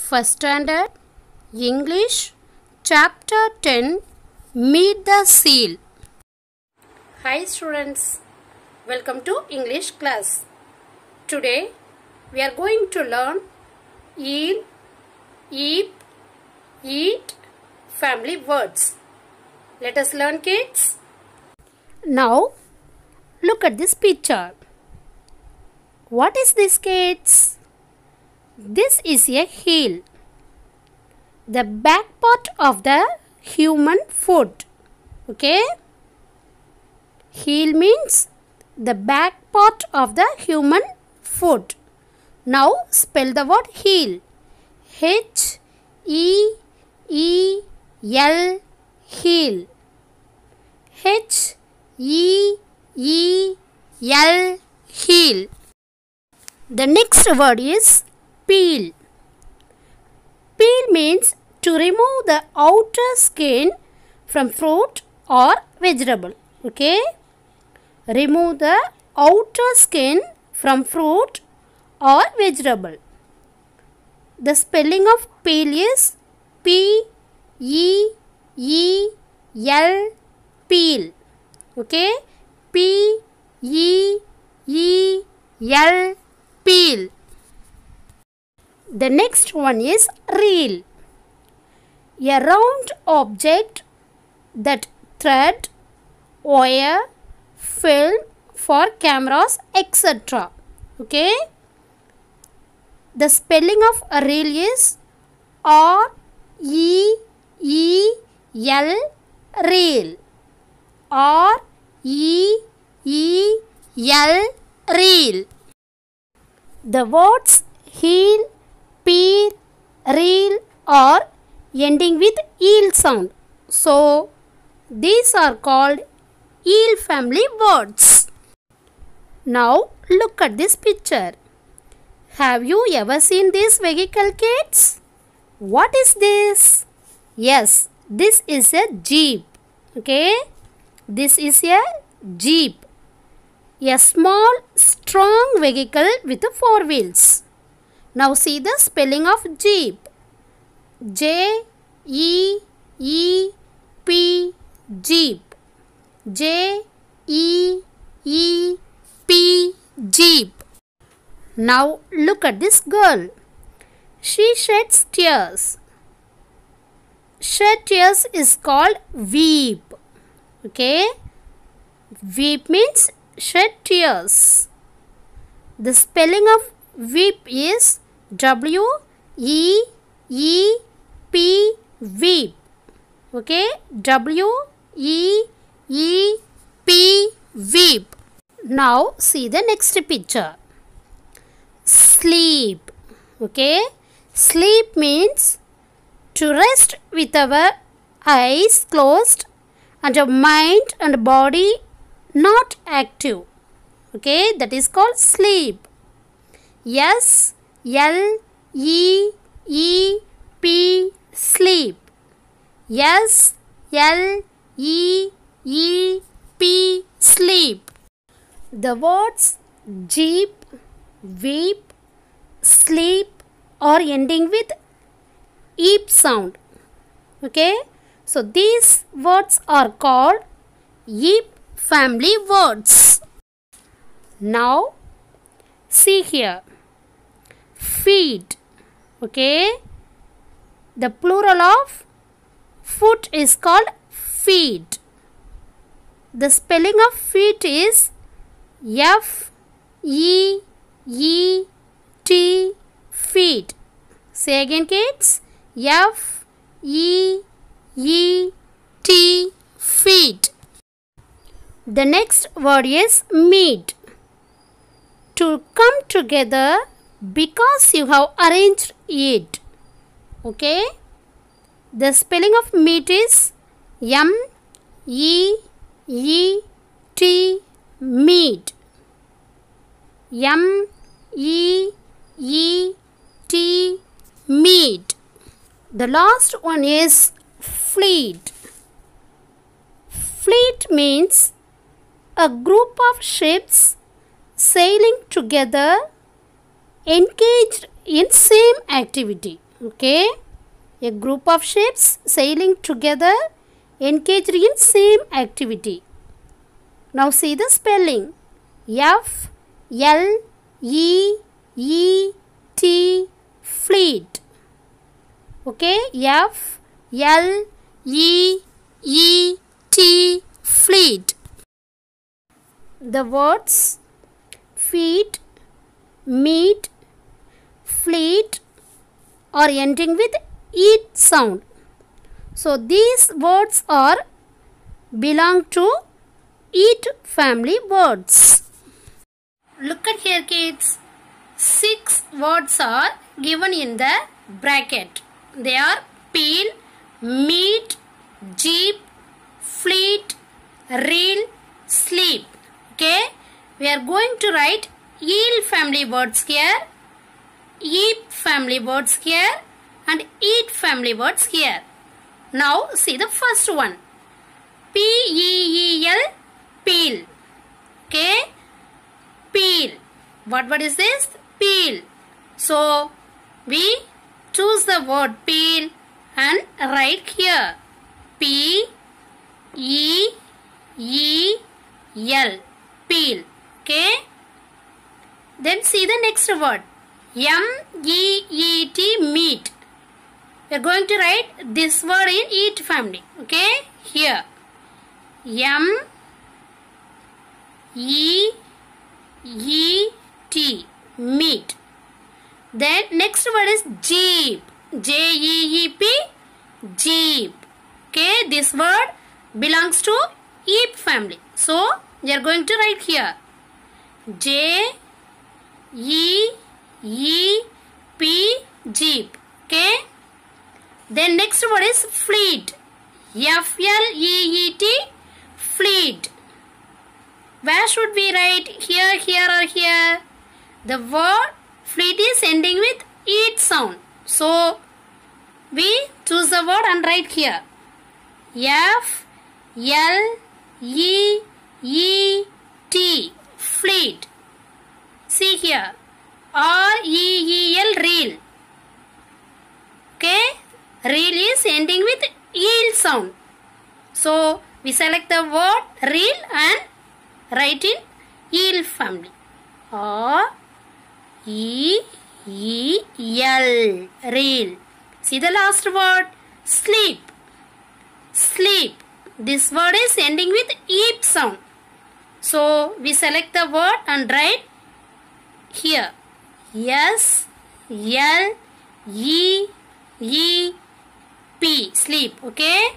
First Standard English Chapter 10 Meet the Seal. Hi students, welcome to English class. Today we are going to learn eel, eep, eat family words. Let us learn, kids. Now look at this picture. What is this, kids? This is a heel, the back part of the human foot. Okay? Heel means the back part of the human foot. Now spell the word heel. H-E-E-L, heel. H-E-E-L, heel. The next word is peel. Peel means to remove the outer skin from fruit or vegetable. Okay? Remove the outer skin from fruit or vegetable. The spelling of peel is P-E-E-L, peel. Okay? P-E-E-L, peel. The next one is reel. A round object that thread, wire, film for cameras, etc. Okay? The spelling of a reel is R-E-E-L, reel. R-E-E-L, reel. The words heel, peel, reel are ending with eel sound. So, these are called eel family words. Now, look at this picture. Have you ever seen this vehicle, kids? What is this? Yes, this is a jeep. Okay? This is a jeep. A small, strong vehicle with 4 wheels. Now see the spelling of jeep. J-E-E-P, jeep. J-E-E-P, jeep. Now look at this girl. She sheds tears. Shed tears is called weep. Okay? Weep means shed tears. The spelling of weep is W-E-E-P, weep. Okay? W-E-E-P, weep. Now see the next picture. Sleep. Okay? Sleep means to rest with our eyes closed and our mind and body not active. Okay? That is called sleep. S-L-E-E-P, sleep. S-L-E-E-P, sleep. The words jeep, weep, sleep are ending with eep sound. Okay? So, these words are called eep family words. Now, see here. Feet. Okay? The plural of foot is called feet. The spelling of feet is F-E-E-T, feet. Say again, kids. F-E-E-T, feet. The next word is meet. To come together because you have arranged it. Okay? The spelling of meet is M-E-E-T, meet. M-E-E-T, meet. The last one is fleet. Fleet means a group of ships sailing together engaged in same activity. Okay, a group of ships sailing together engaged in same activity. Now see the spelling. F L E E T, fleet. Okay, F L E E T, fleet. The words feet, meet, fleet are ending with eat sound. So these words are belong to eat family words. Look at here, kids. 6 words are given in the bracket. They are peel, meet, jeep, fleet, reel, sleep. Okay, we are going to write eel family words here, eep family words here, and eat family words here. Now see the first one. P-E-E-L, peel. Okay, peel. What word is this? Peel. So we choose the word peel and write here. P-E-E-L, peel. Okay. Then see the next word. M-E-E-T, meet. We are going to write this word in eat family. Okay. Here. M-E-E-T, meet. Then next word is jeep. J-E-E-P, jeep. Okay. This word belongs to eep family. So we are going to write here. J-E-E-P, jeep. Okay. Then next word is fleet. F-L-E-E-T, fleet. Where should we write? Here, here, or here? The word fleet is ending with eat sound. So we choose the word and write here. F-L-E-E-T, fleet. See here. R-E-E-L, reel. Okay. Reel is ending with eel sound. So we select the word reel and write in eel family. R-E-E-L, reel. See the last word, sleep. Sleep. This word is ending with eep sound. So we select the word and write here. S-L-E-E-P, sleep. Okay.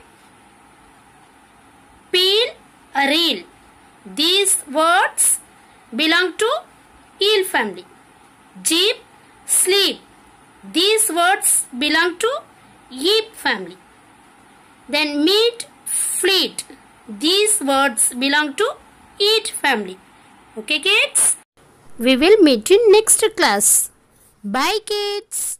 Peel, reel. These words belong to eel family. Jeep, sleep. These words belong to eep family. Then meet, fleet. These words belong to eat family. Okay, kids? We will meet in next class. Bye, kids.